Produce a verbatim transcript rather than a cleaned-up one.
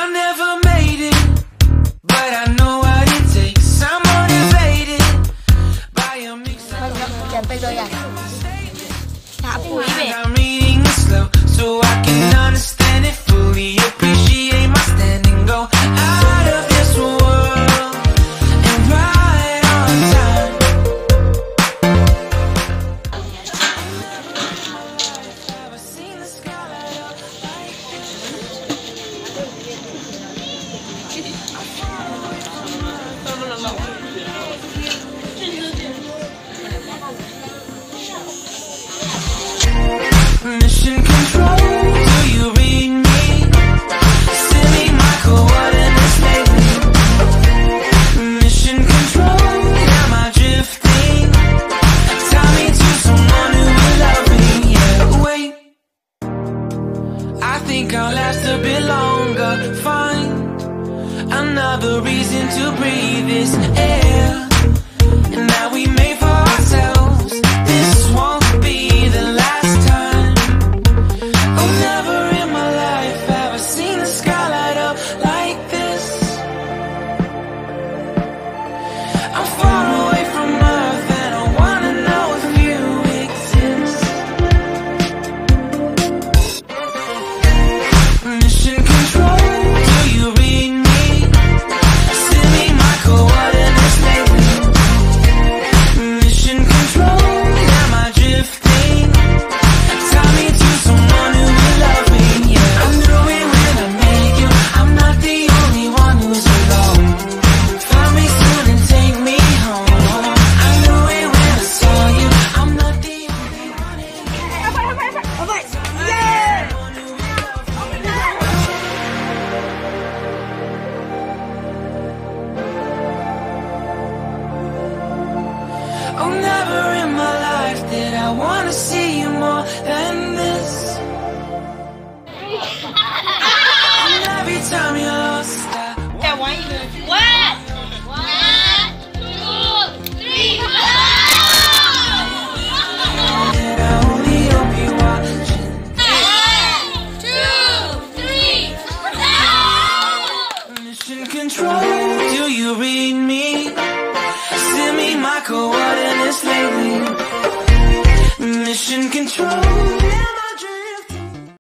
I never made it, but I know what it takes. I'm motivated by a mix of I'm reading it slow so I can understand it fully. Appreciate my standing, go out of this world and right on time. Ever seen the sky light up like Mission control, do you read me? Send me my coordinates lately. Mission control, am I drifting? Tie me to someone who will love me. Yeah, wait, I think I'll last a bit longer. Find another reason to breathe this air, and that we made for ourselves. This won't be the last time. Oh, never in my life have I seen the sky light up like this. I'm far away from Earth and I wanna know if you exist. Mission control, do you read me? Send me my coordinates lately. Mission control, am I drifting? Tie me to someone who will love me. Yeah, I knew it when I met you. I'm not the only one who's alone. Find me soon and take me home. I knew it when I saw you. I'm not the only one. Oh, never in my life did I wanna see you more than this. And every time you lost, I One, one, two, three, wanted, I only hope you watching. one, two, three, Mission control, do you read me?